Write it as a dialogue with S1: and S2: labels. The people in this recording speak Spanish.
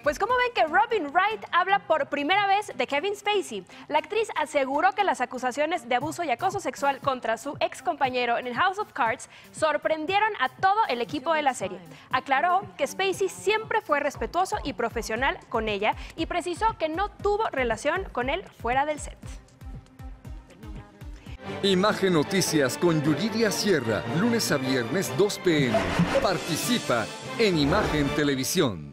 S1: Pues como ven que Robin Wright habla por primera vez de Kevin Spacey. La actriz aseguró que las acusaciones de abuso y acoso sexual contra su ex compañero en House of Cards sorprendieron a todo el equipo de la serie. Aclaró que Spacey siempre fue respetuoso y profesional con ella y precisó que no tuvo relación con él fuera del set.
S2: Imagen Noticias con Yuridia Sierra, lunes a viernes 2 p.m. Participa en Imagen Televisión.